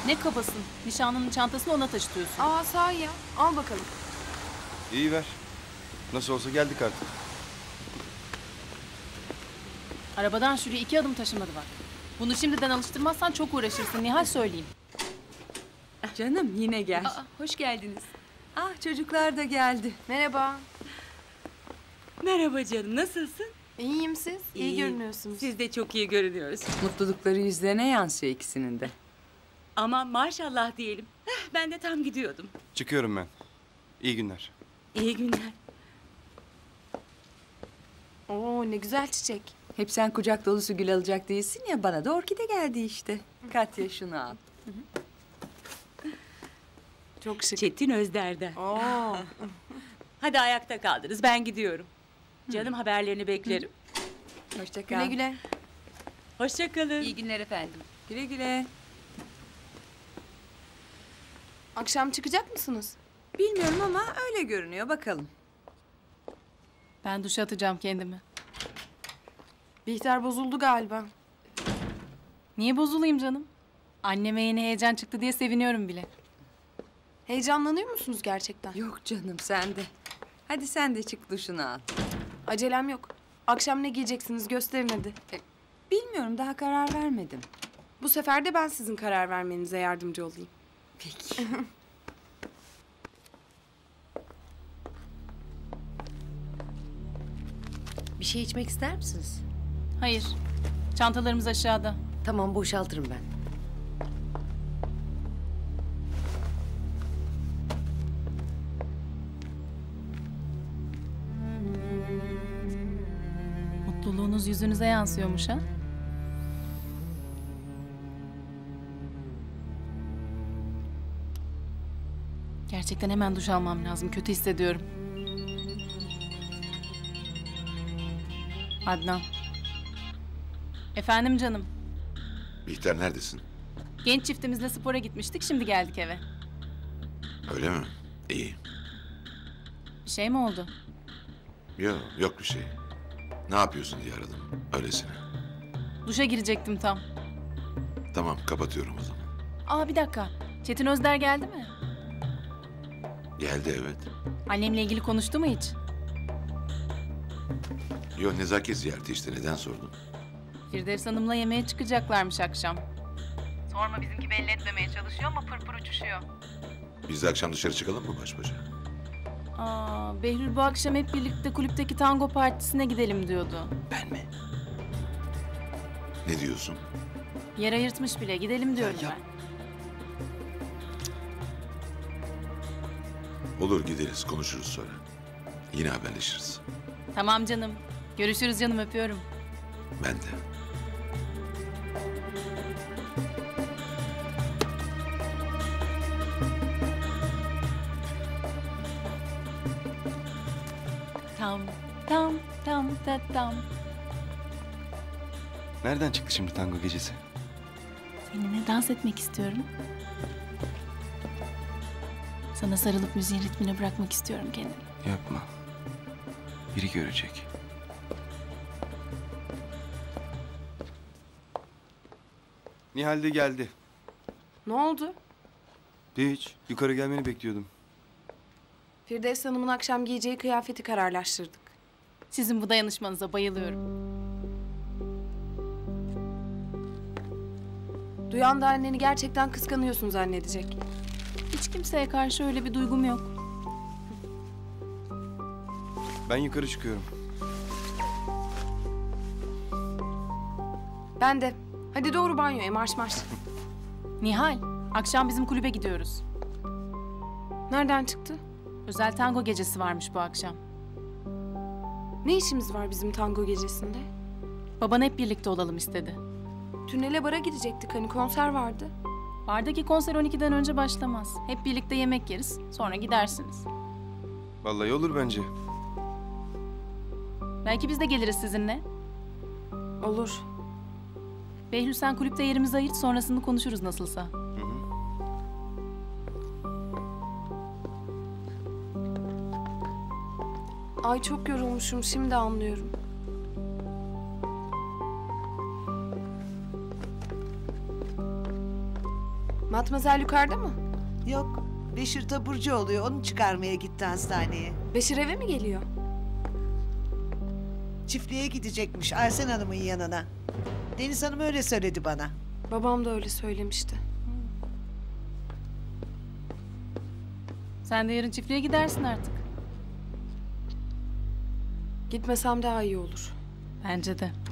Ne kabasın? Nişanlının çantasını ona taşıtıyorsun. Aa sahi ya. Al bakalım. İyi ver. Nasıl olsa geldik artık. Arabadan şuraya 2 adım taşımadı bak. Bunu şimdiden alıştırmazsan çok uğraşırsın Nihal, söyleyeyim. Canım yine gel. Hoş geldiniz. Ah çocuklar da geldi. Merhaba. Merhaba canım, nasılsın? İyiyim siz. İyi görünüyorsunuz. Siz de çok iyi görünüyoruz. Mutlulukları yüzlerine yansıyor ikisinin de. Ama maşallah diyelim. Ben de tam gidiyordum. Çıkıyorum ben. İyi günler. İyi günler. Oo ne güzel çiçek. Hep sen kucak dolusu gül alacak değilsin ya, bana da orkide geldi işte. Katya şunu al. Çok şık. Çetin Özder'den. Oo. Hadi ayakta kaldınız, ben gidiyorum. Canım haberlerini beklerim. Hoşça kal. Güle güle. Hoşça kalın. İyi günler efendim. Güle güle. Akşam çıkacak mısınız? Bilmiyorum ama öyle görünüyor, bakalım. Ben duşa atacağım kendimi. Bihter bozuldu galiba. Niye bozulayım canım? Anneme yeni heyecan çıktı diye seviniyorum bile. Heyecanlanıyor musunuz gerçekten? Yok canım, sen de. Hadi sen de çık duşunu al. Acelem yok. Akşam ne giyeceksiniz gösterin hadi. Bilmiyorum, daha karar vermedim. Bu sefer de ben sizin karar vermenize yardımcı olayım. Peki. Bir şey içmek ister misiniz? Hayır. Çantalarımız aşağıda. Tamam, boşaltırım ben. Mutluluğunuz yüzünüze yansıyormuş ha? Gerçekten hemen duş almam lazım. Kötü hissediyorum. Adnan. Efendim canım. Bihter neredesin? Genç çiftimizle spora gitmiştik. Şimdi geldik eve. Öyle mi? İyi. Bir şey mi oldu? Yok bir şey. Ne yapıyorsun diye aradım. Öylesine. Duşa girecektim tam. Tamam kapatıyorum o zaman. Aa bir dakika. Çetin Özder geldi mi? Geldi evet. Annemle ilgili konuştu mu hiç? Nezaket ziyareti işte, neden sordun? Firdevs Hanım'la yemeğe çıkacaklarmış akşam. Sorma, bizimki belli etmemeye çalışıyor ama pırpır uçuşuyor. Biz de akşam dışarı çıkalım mı baş başa? Aa, Behlül bu akşam hep birlikte kulüpteki tango partisine gidelim diyordu. Ben mi? Ne diyorsun? Yer ayırtmış bile, gidelim diyorum ben. Olur gideriz, konuşuruz sonra. Yine haberleşiriz. Tamam canım. Görüşürüz canım, öpüyorum. Ben de. Tam tam. Nereden çıktı şimdi tango gecesi? Seninle dans etmek istiyorum. Sana sarılıp müziğin ritmine bırakmak istiyorum kendimi. Yapma. Biri görecek. Nihal de geldi. Ne oldu? Hiç. Yukarı gelmeni bekliyordum. Firdevs Hanım'ın akşam giyeceği kıyafeti kararlaştırdık. Sizin bu dayanışmanıza bayılıyorum. Duyan da anneni gerçekten kıskanıyorsun zannedecek. Hiç kimseye karşı öyle bir duygum yok. Ben yukarı çıkıyorum. Ben de. Hadi doğru banyoya marş marş. Nihal, akşam bizim kulübe gidiyoruz. Nereden çıktı? Özel tango gecesi varmış bu akşam. Ne işimiz var bizim tango gecesinde? Baban hep birlikte olalım istedi. Tünele bara gidecektik, hani konser vardı. Bardaki konser 12'den önce başlamaz. Hep birlikte yemek yeriz, sonra gidersiniz. Vallahi olur bence. Belki biz de geliriz sizinle. Olur. Behlül, sen kulüpte yerimizi ayırt, sonrasını konuşuruz nasılsa. Ay çok yorulmuşum, şimdi anlıyorum. Matmazel yukarıda mı? Yok. Beşir taburcu oluyor. Onu çıkarmaya gitti hastaneye. Beşir eve mi geliyor? Çiftliğe gidecekmiş Arsen Hanım'ın yanına. Deniz Hanım öyle söyledi bana. Babam da öyle söylemişti. Sen de yarın çiftliğe gidersin artık. Gitmesem daha iyi olur. Bence de.